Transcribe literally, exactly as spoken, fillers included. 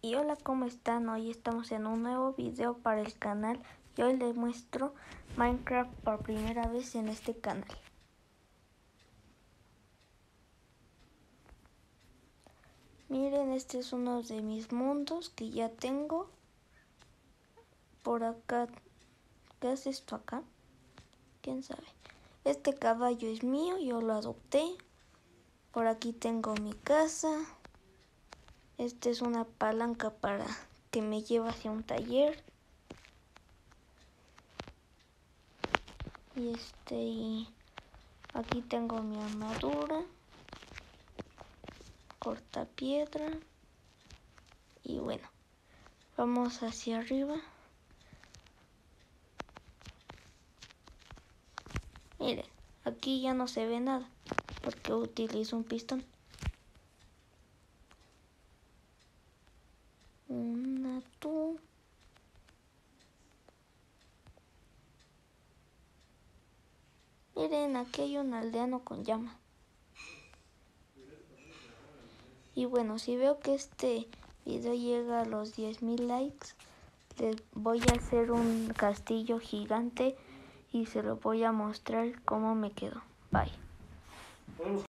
Y hola, ¿cómo están? Hoy estamos en un nuevo video para el canal y hoy les muestro Minecraft por primera vez en este canal. Miren, este es uno de mis mundos que ya tengo. Por acá, ¿qué es esto acá? ¿Quién sabe? Este caballo es mío, yo lo adopté. Por aquí tengo mi casa. Esta es una palanca para que me lleve hacia un taller. Y este, y aquí tengo mi armadura, cortapiedra. Y bueno, vamos hacia arriba. Miren, aquí ya no se ve nada porque utilizo un pistón. Una tú. Miren, aquí hay un aldeano con llama. Y bueno, si veo que este video llega a los diez mil likes, les voy a hacer un castillo gigante y se lo voy a mostrar cómo me quedó. Bye.